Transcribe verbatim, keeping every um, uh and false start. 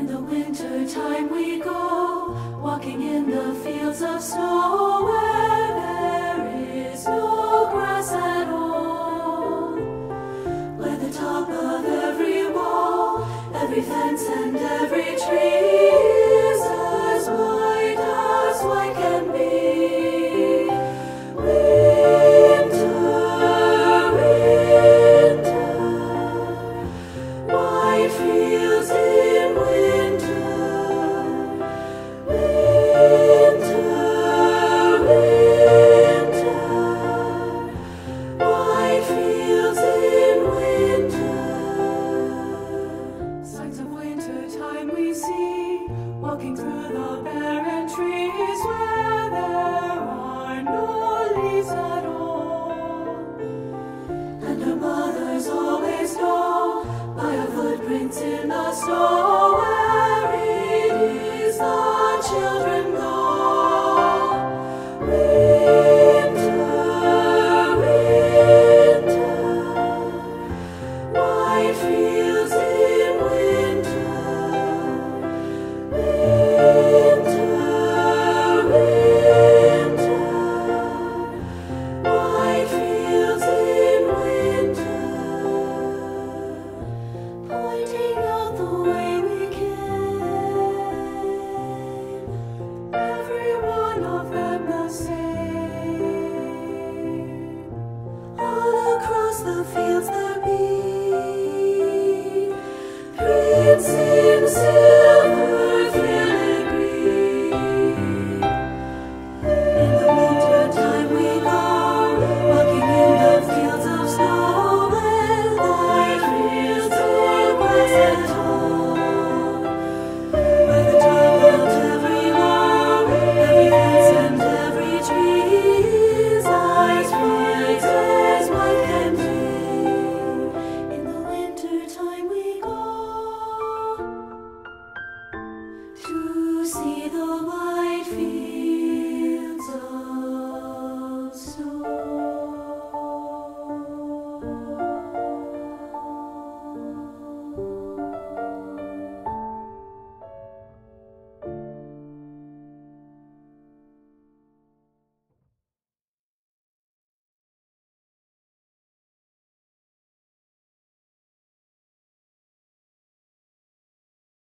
In the winter time we go, walking in the fields of snow, where there is no grass at all, where the top of every wall, every fence and every tree is as white as white can be. Winter, winter, white fields in winter. Winter, winter, white fields in winter. Signs of winter time we see, walking through the barren trees where there are no leaves at all. And our mothers always know by our footprints in the snow.